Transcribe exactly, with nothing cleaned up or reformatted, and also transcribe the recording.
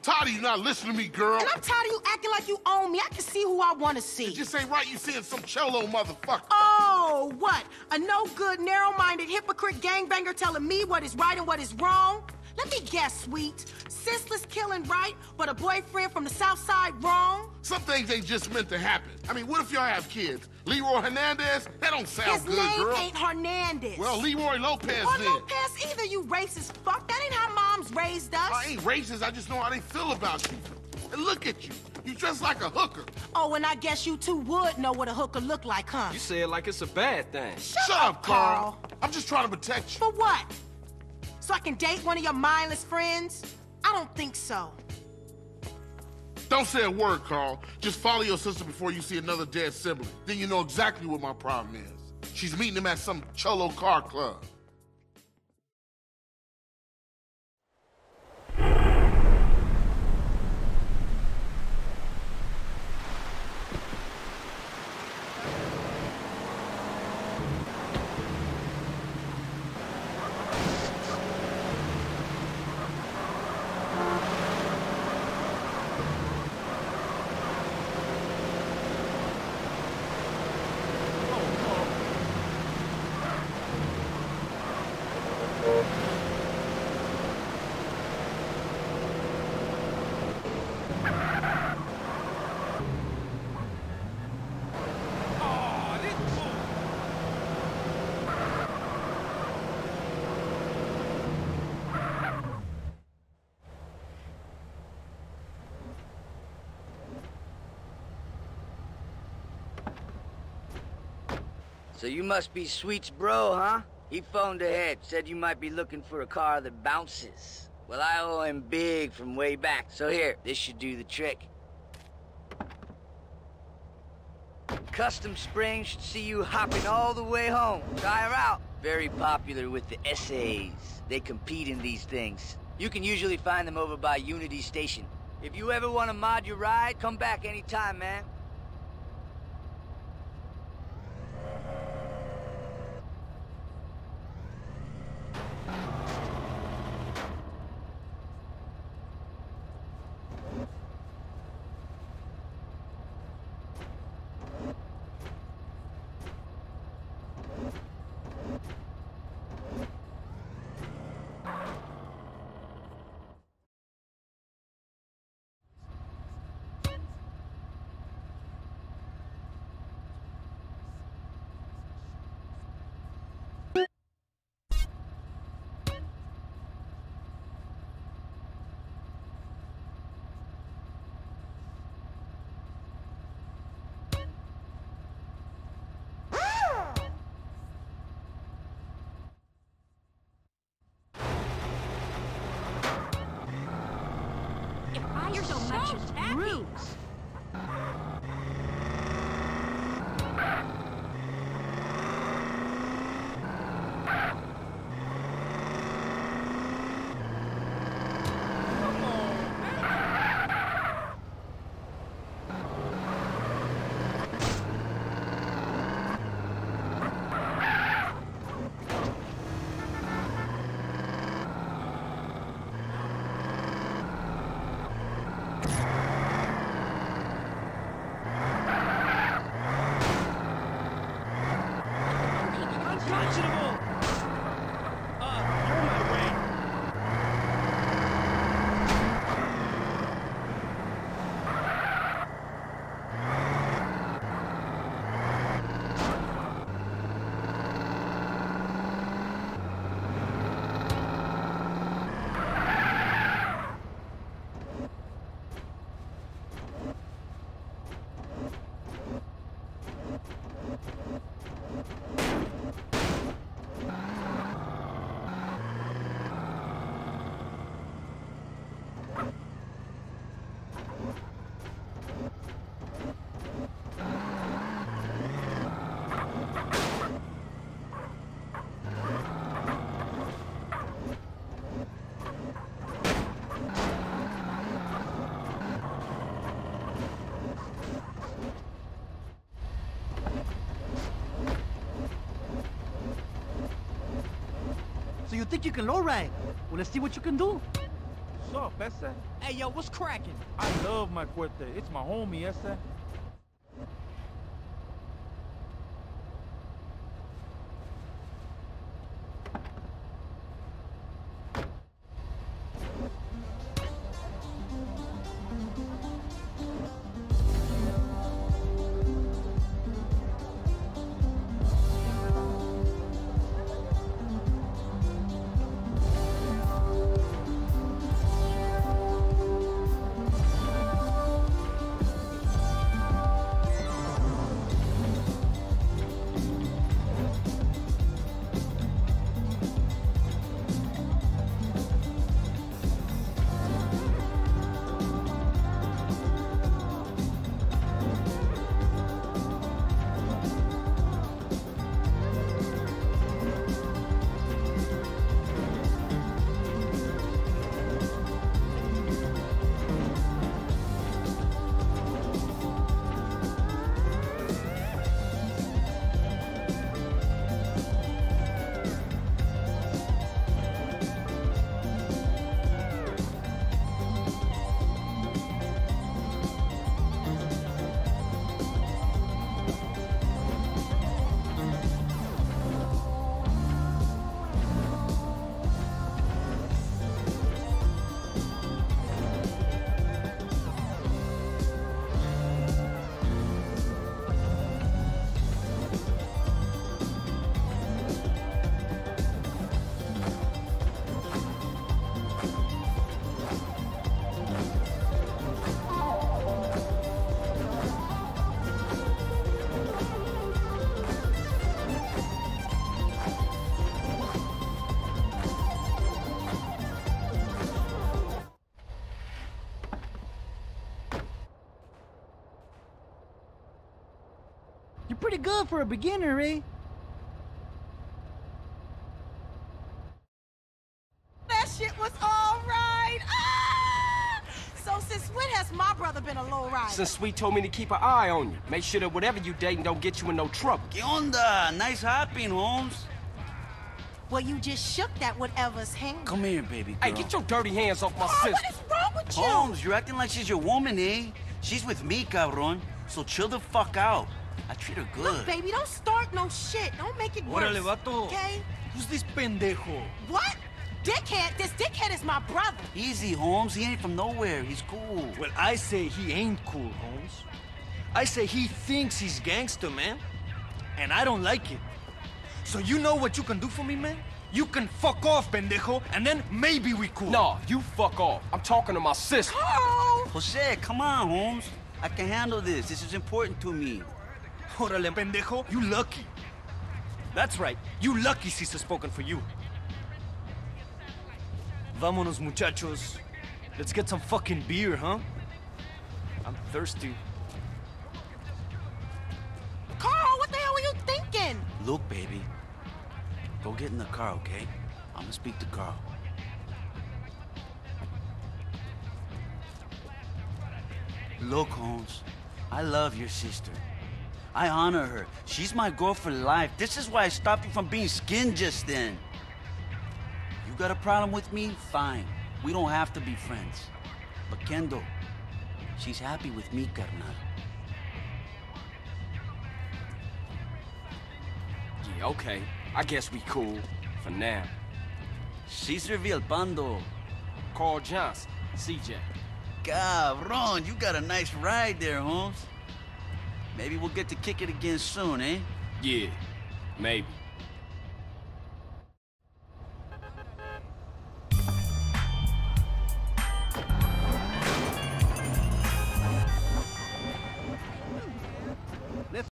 tired of you not listening to me, girl. And I'm tired of you acting like you own me. I can see who I want to see. It just ain't right you seeing some cello motherfucker. Oh, what? A no-good, narrow-minded, hypocrite gangbanger telling me what is right and what is wrong? Let me guess, sweet. Senseless killing right, but a boyfriend from the South Side wrong? Some things ain't just meant to happen. I mean, what if y'all have kids? Leroy Hernandez? That don't sound His good, name girl. ain't Hernandez. Well, Leroy Lopez Or then. Lopez either, you racist fuck. That ain't how moms raised us. I ain't racist. I just know how they feel about you. And look at you. You dress like a hooker. Oh, and I guess you two would know what a hooker look like, huh? You say it like it's a bad thing. Shut, Shut up, up, Carl. Carl. I'm just trying to protect you. For what? So I can date one of your mindless friends? I don't think so. Don't say a word, Carl. Just follow your sister before you see another dead sibling. Then you know exactly what my problem is. She's meeting him at some cholo car club. So you must be Sweet's bro, huh? He phoned ahead, said you might be looking for a car that bounces. Well, I owe him big from way back, so here, this should do the trick. Custom Spring should see you hopping all the way home. Try her out. Very popular with the S As. They compete in these things. You can usually find them over by Unity Station. If you ever want to mod your ride, come back anytime, man. You're so much as roots. So you think you can lowride? Well, let's see what you can do. What's up, ese? Hey, yo, what's cracking? I love my cuete. It's my homie, ese. You're pretty good for a beginner, eh? That shit was all right. Ah! So since when has my brother been a lowrider? Since Sweet told me to keep an eye on you. Make sure that whatever you dating don't get you in no trouble. ¿Qué onda? Nice hopping, Holmes. Well, you just shook that whatever's hand. Come here, baby girl. Hey, get your dirty hands off my Oh, sister. what is wrong with you? Holmes, you're acting like she's your woman, eh? She's with me, cabron. So chill the fuck out. I treat her good. Look, baby, don't start no shit. Don't make it worse. Órale, vato. Okay? Who's this pendejo? What? Dickhead? This dickhead is my brother. Easy, Holmes. He ain't from nowhere. He's cool. Well, I say he ain't cool, Holmes. I say he thinks he's gangster, man. And I don't like it. So you know what you can do for me, man? You can fuck off, pendejo, and then maybe we cool. No, you fuck off. I'm talking to my sister. Carl! Jose, come on, Holmes. I can handle this. This is important to me. Órale, pendejo, you lucky. That's right, you lucky Cesar's spoken for you. Vámonos, muchachos. Let's get some fucking beer, huh? I'm thirsty. Carl, what the hell were you thinking? Look, baby. Go get in the car, okay? I'm gonna speak to Carl. Look, Holmes. I love your sister. I honor her. She's my girl for life. This is why I stopped you from being skinned just then. You got a problem with me? Fine. We don't have to be friends. But Kendo, she's happy with me, carnal. Yeah, okay. I guess we cool. For now. Cesar vialpando. Carl Johnson, C J. Cabron, you got a nice ride there, Holmes. Maybe we'll get to kick it again soon, eh? Yeah, maybe.